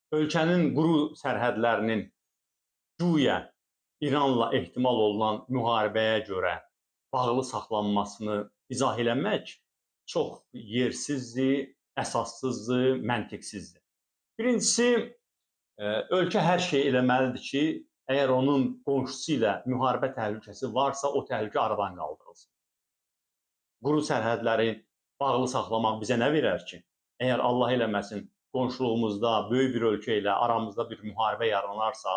ölkənin quru sərhədlərinin güya İranla ehtimal olunan müharibəyə görə bağlı saxlanmasını izah eləmək çox yersizdir, əsassızdır, məntiqsizdir. Birincisi, ölkə hər şey eləməlidir ki, əgər onun qonşusu ilə müharibə təhlükəsi varsa, o təhlükə aradan qaldırılsın. Quru sərhədləri bağlı saxlamaq bizə nə verər ki? Əgər Allah eləməsin, qonşuluğumuzda böyük bir ölkə ilə aramızda bir müharibə yaranarsa,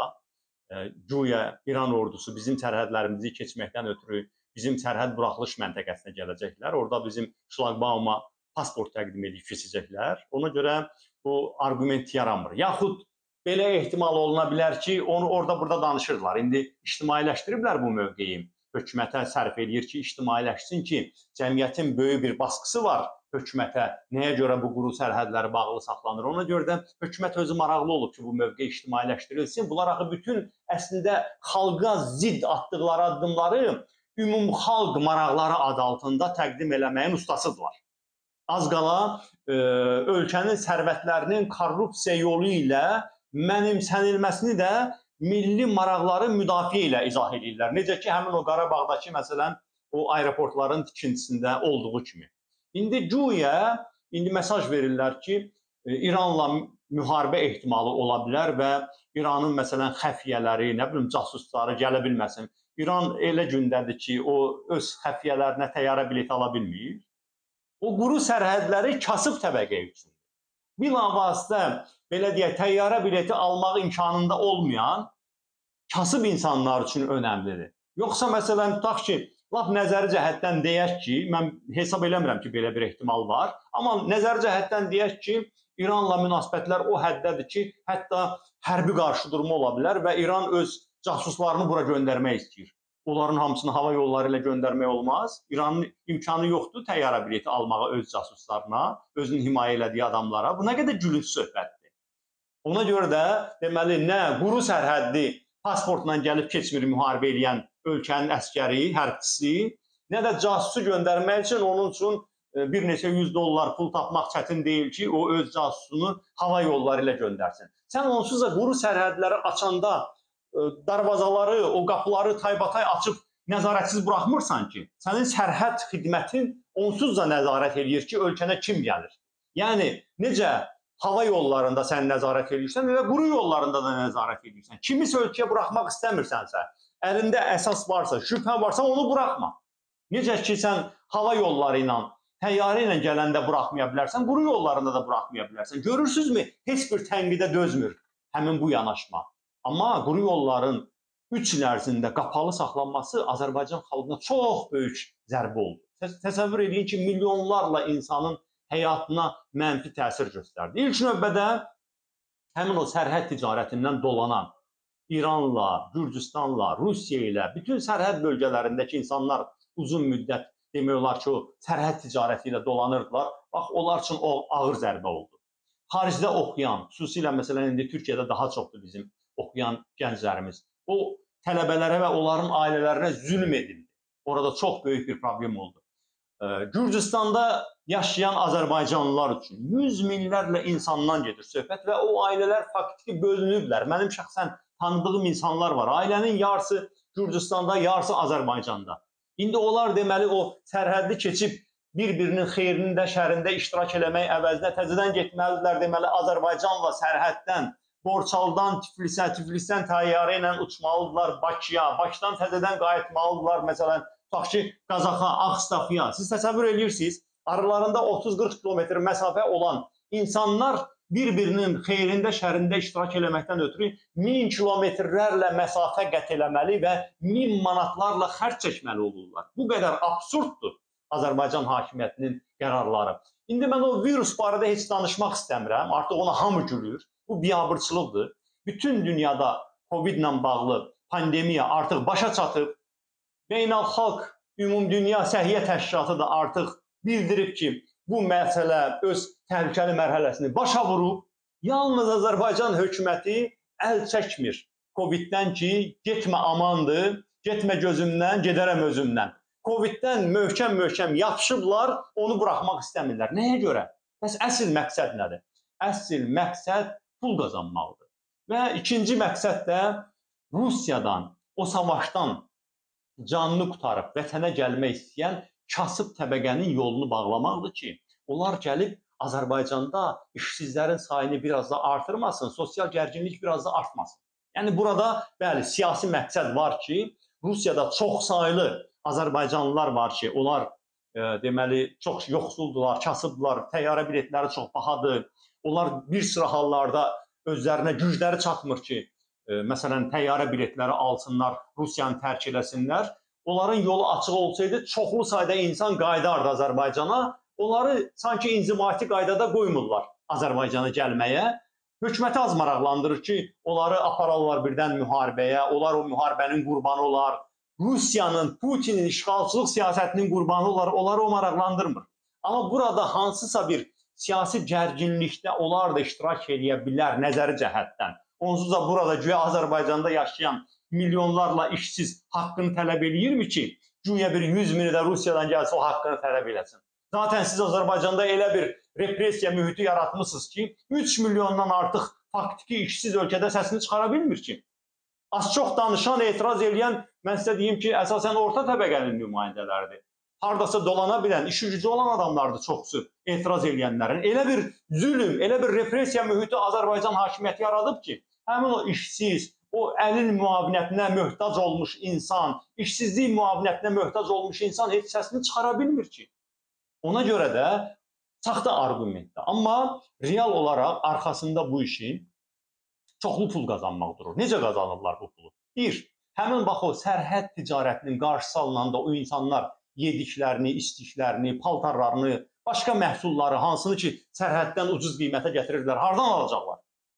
güya İran ordusu bizim sərhədlərimizi keçməkdən ötürü bizim sərhəd buraxılış məntəqəsinə gələcəklər. Orada bizim şlaqbauma pasport təqdim edib keçəcəklər. Ona görə bu arqument yaranmır. Yaxud belə ehtimal oluna bilər ki, onu orada-burada danışırlar. İndi ictimailəşdiriblər bu mövqeyi. Hökumətə sərf edir ki, ictimailəşsin ki, cəmiyyətin böyük bir baskısı var hökumətə. Nəyə görə bu quru sərhədləri bağlı saxlanır? Ona görə də hökumət özü maraqlı olub ki, bu mövqe ictimailəşdirilsin. Bunlar axı bütün əslində xalqa zidd atdıqları addımları ümumxalq maraqları adı altında təqdim eləməyin ustasıdırlar. Az qala ölkənin sərvətlərinin korrupsiya yolu ilə mənimsənilməsini də milli maraqları müdafiə ilə izah edirlər. Necə ki, həmin o Qarabağdakı, məsələn, o aeroportların tikintisində olduğu kimi. İndi güya, mesaj verirlər ki, İranla müharibə ehtimalı ola bilər və İranın, məsələn, xəfiyyələri, nə bilim, casusları gələ bilməsin. İran elə gündədir ki, o öz xəfiyyələrinə təyyarə bileti ala bilmir. O quru sərhədləri kasıb təbəqə üçündür. Bilavasitə, belə deyək, təyyarə bileti almaq imkanında olmayan kasıb insanlar üçün önəmlidir. Yoxsa, məsələn, tutaq ki, laf nəzəri cəhətdən deyək ki, mən hesab eləmirəm ki, belə bir ehtimal var, amma nəzəri cəhətdən deyək ki, İranla münasibətlər o həddədir ki, hətta hərbi qarşıdurma ola bilər və İran öz casuslarını bura göndərmək istəyir. Onların hamısını hava yolları ilə göndərmək olmaz. İranın imkanı yoxdur təyyarə bileti almağa öz casuslarına, özünün himayə elədiyi adamlara. Bu nə qədər gülünc söhbətdir. Ona görə də deməli, nə quru sərhədli pasportla gəlib keçmir müharibə edən ölkənin əskəri, hərbçisi, nə də casusu göndərmək üçün onun üçün bir neçə $100 pul tapmaq çətin deyil ki, o öz casusunu hava yolları ilə göndərsin. Sən onsuz da quru sərhədləri açanda darvazaları, o qapıları taybatay açıb nəzarətsiz buraxmırsan ki, sənin sərhəd xidmətin onsuz da nəzarət edir ki, ölkənə kim gəlir. Yəni, necə hava yollarında sən nəzarət edirsən, elə quru yollarında da nəzarət edirsən. Kimisə ölkəyə buraxmaq istəmirsənsə, əlində əsas varsa, şübhə varsa, onu buraxma. Necə ki, sən hava yolları ilə, təyyarə ilə gələndə buraxmaya bilərsən, quru yollarında da buraxmaya bilərsən. Görürsünüzmü, heç bir tənqidə dözmür həmin bu yanaşma. Amma quru yolların 3 il ərzində qapalı saxlanması Azərbaycan xalqına çox böyük zərbə oldu. Təsəvvür edin ki, milyonlarla insanın həyatına mənfi təsir göstərdi. İlk növbədə həmin o sərhəd ticarətindən dolanan İranla, Gürcüstanla, Rusiya ilə, bütün sərhəd bölgələrindəki insanlar uzun müddət demək olar ki, o sərhəd ticarəti ilə dolanırdılar. Bax, onlar üçün o ağır zərbə oldu. Xaricdə oxuyan, xüsusilə məsələn, indi Türkiyədə daha çoxdur bizim oxuyan gənclərimiz. O tələbələrə və onların ailələrinə zülm edildi. Orada çox böyük bir problem oldu. Gürcüstanda yaşayan Azərbaycanlılar üçün 100 minlərlə insandan gedir söhbət və o ailələr faktiki bölünüblər. Mənim şəxsən tanıdığım insanlar var. Ailənin yarısı Gürcüstanda, yarısı Azərbaycanda. İndi onlar deməli o sərhədli keçib bir-birinin xeyrində, şərində iştirak eləmək əvəzinə təzədən getməlidirlər deməli Azərbaycanla sərhəddən, Borçaldan Tiflisə, Tiflisdən təyyarə ilə uçmalıdırlar Bakıya, Bakıdan təzədən qayıtmalıdırlar məsələn, tutaq ki, Qazaxa, Ağstafıya. Siz təsəvvür edirsiniz, aralarında 30-40 kilometr məsafə olan insanlar bir-birinin xeyrində, şərində iştirak eləməkdən ötürü 1000 kilometrlərlə məsafə qət eləməli və 1000 manatlarla xərc çəkməli olurlar. Bu qədər absurddur Azərbaycan hakimiyyətinin qərarları. İndi mən o virus barədə heç danışmaq istəmirəm, artıq ona hamı gülür. Bu biabırçılıqdır. Bütün dünyada Covid ilə bağlı pandemiya artıq başa çatıb. Beynəlxalq Ümumdünya Səhiyyə Təşkilatı da artıq bildirib ki, bu məsələ öz təhlükəli mərhələsini başa vurub. Yalnız Azərbaycan hökuməti əl çəkmir Coviddən ki, getmə amandır, getmə gözümdən, gedərəm özümdən. Coviddən möhkəm yapışıblar, onu buraxmaq istəmirlər. Nəyə görə? Bəs əsl məqsəd nədir? Əsl məqsəd pul qazanmaqdır. Və ikinci məqsəd də Rusiyadan, o savaşdan canını qurtarıb vətənə gəlmək istəyən kasıb təbəqənin yolunu bağlamaqdır ki, onlar gəlib Azərbaycanda işsizlərin sayını biraz da artırmasın, sosial gərginlik biraz da artmasın. Yəni burada bəli, siyasi məqsəd var ki, Rusiyada çox saylı Azərbaycanlılar var ki, onlar deməli çox yoxsuldular, kasıbdılar, təyyarə biletləri çox bahadır. Onlar bir sıra hallarda özlərinə gücləri çatmır ki, məsələn, təyyarə biletləri alsınlar, Rusiyanı tərk eləsinlər. Onların yolu açıq olsaydı, çoxlu sayda insan qayıdardı Azərbaycana. Onları sanki inzibati qaydada qoymurlar Azərbaycana gəlməyə. Hökuməti az maraqlandırır ki, onları apararlar birdən müharibəyə, onlar o müharibənin qurbanı olar. Rusiyanın, Putinin işğalçılıq siyasətinin qurbanı olar, onları o maraqlandırmır. Amma burada hansısa bir siyasi gərginlikdə onlar da iştirak edə bilər nəzəri cəhətdən. Onsuz da burada güya Azərbaycanda yaşayan milyonlarla işsiz haqqını tələb eləyirmi ki, güya bir 100 mini də Rusiyadan gəlsə o haqqını tələb eləsin. Zaten siz Azərbaycanda elə bir repressiya mühiti yaratmışsınız ki, 3 milyondan artıq faktiki işsiz ölkədə səsini çıxara bilmir ki. Az çox danışan, etiraz edən, mən sizə deyim ki, əsasən orta təbəqənin nümayəndələridir. Hardasa dolana bilən, işi gücü olan adamlardır çoxsu etiraz edənlərin. Elə bir zülm, elə bir repressiya mühiti Azərbaycan hakimiyyəti yaradıb ki, həmin o işsiz, o əlin müavinətinə möhtac olmuş insan, işsizlik müavinətinə möhtac olmuş insan heç səsini çıxara bilmir ki. Ona görə də saxta argumentdir. Amma real olaraq arxasında bu işin çoxlu pul qazanmaq durur. Necə qazanırlar bu pulu? Bir, həmin bax o sərhəd ticarətinin qarşısı alınanda o insanlar yediklərini, içdiklərini, paltarlarını, başqa məhsulları, hansını ki sərhəddən ucuz qiymətə gətirirlər, hardan alacaqlar?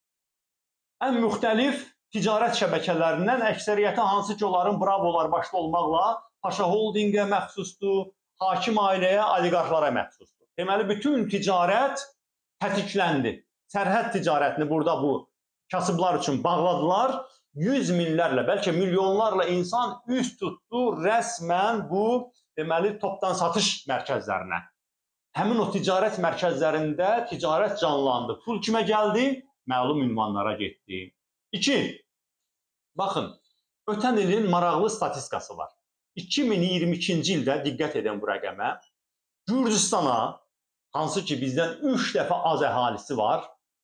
Ən müxtəlif ticarət şəbəkələrindən əksəriyyəti hansı ki onların bravolar başda olmaqla Paşa Holdingə məxsusdur, hakim ailəyə, oliqarxlara məxsusdur. Deməli, bütün ticarət tətikləndi. Sərhəd ticarətini burada bu kasıblar üçün bağladılar. 100 minlərlə, bəlkə milyonlarla insan üst tutdu rəsmən bu deməli topdan satış mərkəzlərinə. Həmin o ticarət mərkəzlərində ticarət canlandı. Pul kimə gəldi? Məlum ünvanlara getdi. 2. Baxın, ötən ilin maraqlı statistikası var. 2022-ci ildə, diqqət edin bu rəqəmə, Gürcüstana, hansı ki bizdən 3 dəfə az əhalisi var,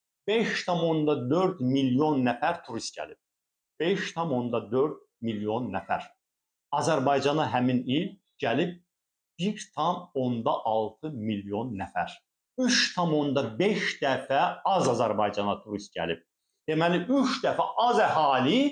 5,4 milyon nəfər turist gəlib. 5,4 milyon nəfər. Azərbaycana həmin il gəlib 1,6 milyon nəfər. 3,5 dəfə az Azərbaycana turist gəlib. Deməli, 3 dəfə az əhali,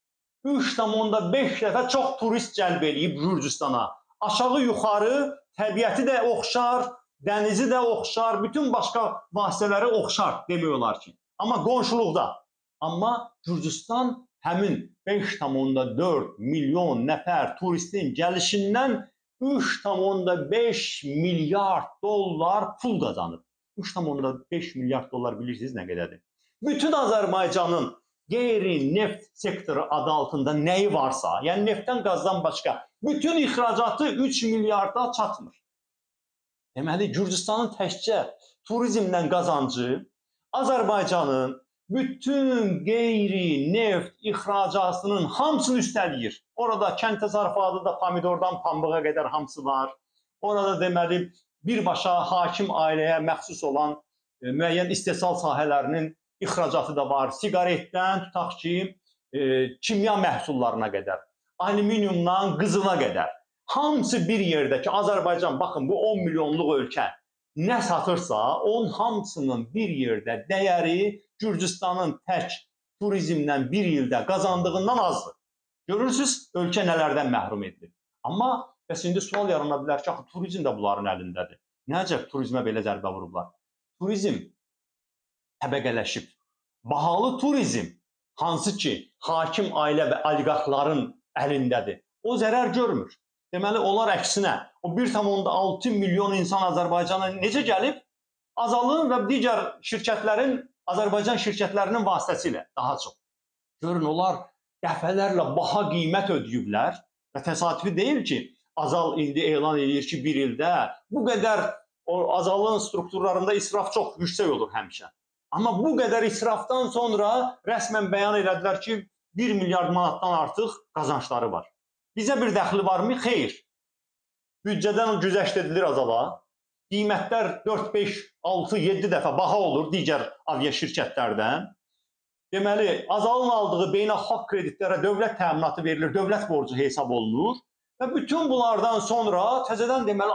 3,5 dəfə çox turist cəlb eləyib Gürcüstana. Aşağı yuxarı təbiəti də oxşar, dənizi də oxşar, bütün başqa vasitələri oxşar demək olar ki. Amma qonşuluqda. Amma Gürcüstan həmin 5,4 milyon nəfər turistin gəlişindən 3,5 milyard dollar pul qazanıb. 3,5 milyard dollar bilirsiniz nə qədərdir? Bütün Azərbaycanın qeyri-neft sektoru adı altında nəyi varsa, yəni neftdən, qazdan başqa, bütün ixracatı 3 milyarda çatmır. Deməli, Gürcüstanın təkcə turizmdən qazancı Azərbaycanın bütün qeyri-neft ixracatının hamısını üstələyir. Orada kənd təsərrüfatı da pomidordan pambığa qədər hamısı var. Orada deməli, birbaşa hakim ailəyə məxsus olan müəyyən istehsal sahələrinin ixracatı da var. Siqaretdən tutaq ki, kimya məhsullarına qədər, alüminiumdan qızıla qədər. Hamısı bir yerdə ki, Azərbaycan, baxın, bu 10 milyonluq ölkə nə satırsa, onun hamısının bir yerdə dəyəri Gürcüstanın tək turizmdən bir ildə qazandığından azdır. Görürsünüz, ölkə nələrdən məhrum edilir. Amma bəs indi sual yarana bilər ki, turizm də bunların əlindədir. Necə turizmə belə zərbə vurublar? Turizm təbəqələşib. Bahalı turizm, hansı ki, hakim ailə və oliqarxların əlindədir, o zərər görmür. Deməli, onlar əksinə, o 1,6 milyon insan Azərbaycana necə gəlib? Azalın və digər şirkətlərin, Azərbaycan şirkətlərinin vasitəsilə daha çox. Görün, onlar dəfələrlə baha qiymət ödəyiblər və təsadüfi deyil ki, Azal indi elan edir ki, bir ildə bu qədər Azalın strukturlarında israf çox yüksək olur həmişə. Amma bu qədər israfdan sonra rəsmən bəyan elədilər ki, 1 milyard manatdan artıq qazançları var. Bizə bir dəxli varmı? Xeyr. Büdcədən güzəşt edilir azala. Qiymətlər 4, 5, 6, 7 dəfə baha olur digər avia şirkətlərdən. Deməli, Azalın aldığı beynəlxalq kreditlərə dövlət təminatı verilir, dövlət borcu hesab olunur. Və bütün bunlardan sonra təzədən deməli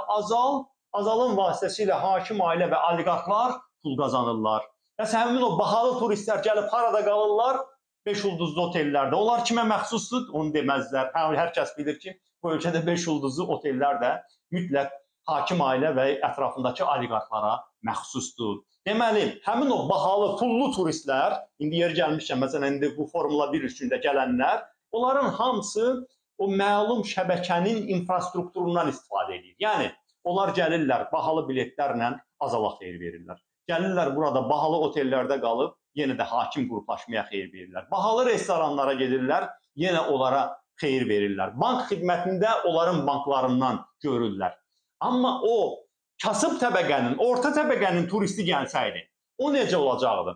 Azalın vasitəsilə hakim ailə və oliqarxlar pul qazanırlar. Bəs həmin o bahalı turistlər gəlib harada qalırlar? 5 ulduzlu otellərdə. Onlar kimə məxsusdur? Onu deməzlər. Hər kəs bilir ki, bu ölkədə 5 ulduzlu otellər də mütləq hakim ailə və ətrafındakı oliqarxlara məxsusdur. Deməli, həmin o bahalı, pullu turistlər, indi yeri gəlmişkən, məsələn, indi bu Formula 1 üçündə gələnlər, onların hamısı o məlum şəbəkənin infrastrukturundan istifadə edir. Yəni, onlar gəlirlər, bahalı biletlərlə Azala xeyir verirlər. Gəlirlər burada bahalı otellərdə qalıb, yenə də hakim qruplaşmaya xeyir verirlər. Bahalı restoranlara gedirlər, yenə onlara xeyir verirlər. Bank xidmətində onların banklarından görürlər. Amma o kasıb təbəqənin, orta təbəqənin turisti gəlsəydi, o necə olacaqdı?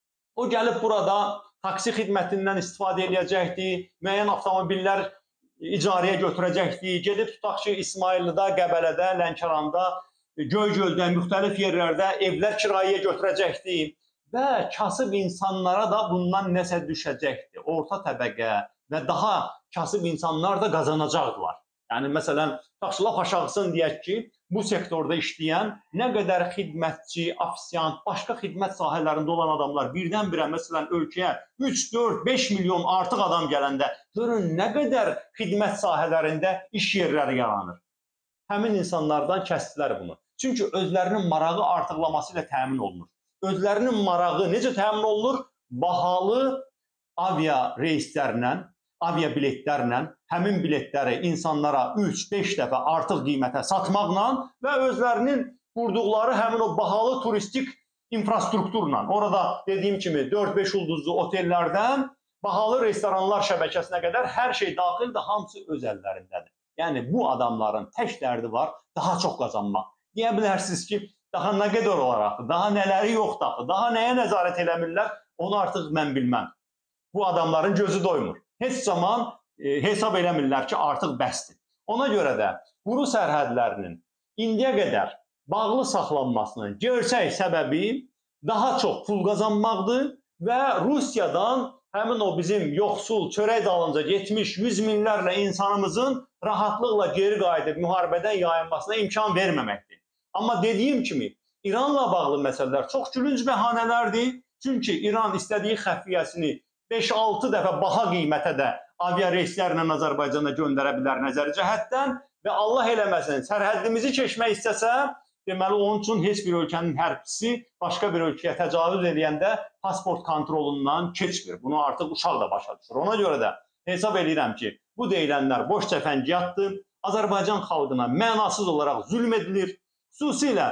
O gəlib burada taksi xidmətindən istifadə edəcəkdi, müəyyən avtomobillər icarəyə götürəcəkdi, gedib tutaq ki, İsmayıllıda, Qəbələdə, Lənkəranda, Göygöldə, müxtəlif yerlərdə evlər kirayəyə götürəcəkdi və kasıb insanlara da bundan nəsə düşəcəkdi. Orta təbəqə və daha kasıb insanlar da qazanacaqdılar. Yəni, məsələn, lap aşağısını deyək ki, bu sektorda işləyən nə qədər xidmətçi, afisiyant, başqa xidmət sahələrində olan adamlar birdən-birə, məsələn, ölkəyə 3, 4, 5 milyon artıq adam gələndə görün nə qədər xidmət sahələrində iş yerləri yaranır. Həmin insanlardan kəsdilər bunu. Çünki özlərinin marağı artıqlaması ilə təmin olunur. Özlərinin marağı necə təmin olunur? Bahalı avia reyslərlə, avia biletlərlə həmin biletləri insanlara 3-5 dəfə artıq qiymətə satmaqla və özlərinin qurduqları həmin o bahalı turistik infrastrukturla, orada dediyim kimi 4-5 ulduzlu otellərdən bahalı restoranlar şəbəkəsinə qədər hər şey daxildir, hamısı öz əllərindədir. Yəni, bu adamların tək dərdi var, daha çox qazanmaq. Deyə bilərsiniz ki, daha nə qədər olaraq, daha nələri yoxdur, daha nəyə nəzarət eləmirlər, onu artıq mən bilməm. Bu adamların gözü doymur. Heç zaman hesab eləmirlər ki, artıq bəsdir. Ona görə də quru sərhədlərinin indiyə qədər bağlı saxlanmasının gerçək səbəbi daha çox pul qazanmaqdır və Rusiyadan həmin o bizim yoxsul, çörək dalınca getmiş 100 minlərlə insanımızın rahatlıqla geri qayıdıb müharibədən yayınmasına imkan verməməkdir. Amma dediyim kimi, İranla bağlı məsələlər çox gülünc bəhanələrdir. Çünki İran istədiyi xəfiyyəsini 5-6 dəfə baha qiymətə də avia reyslərlə Azərbaycana göndərə bilər nəzəri cəhətdən və Allah eləməsin, sərhədimizi keçmək istəsə, deməli, onun üçün heç bir ölkənin hərbçisi başqa bir ölkəyə təcavüz edəndə pasport kontrolundan keçmir. Bunu artıq uşaq da başa düşür. Ona görə də hesab edirəm ki, bu deyilənlər boş cəfəngiyatdır. Azərbaycan xalqına mənasız olaraq zülm edilir. Xüsusilə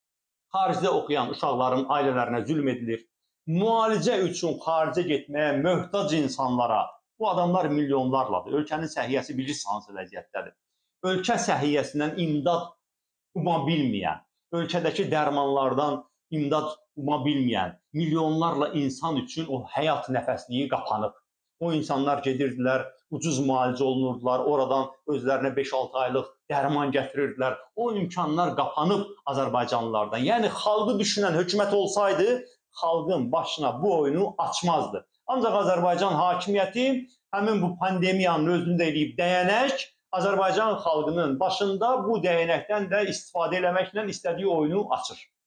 xaricdə oxuyan uşaqların ailələrinə zülm edilir. Müalicə üçün xaricə getməyə möhtac insanlara, bu adamlar milyonlarladır. Ölkənin səhiyyəsi bilirsən hansı vəziyyətdədir. Ölkə səhiyyəsindən imdad uma bilməyən, ölkədəki dərmanlardan imdad uma bilməyən milyonlarla insan üçün o həyat nəfəsliyi qapanıb. O insanlar gedirdilər, ucuz müalicə olunurdular, oradan özlərinə 5-6 aylıq dərman gətirirdilər. O imkanlar qapanıb Azərbaycanlılardan. Yəni, xalqı düşünən hökumət olsaydı, xalqın başına bu oyunu açmazdı. Ancaq Azərbaycan hakimiyyəti həmin bu pandemiyanın özünü də eləyib dəyənək, Azərbaycan xalqının başında bu dəyənəkdən də istifadə eləməklə istədiyi oyunu açır.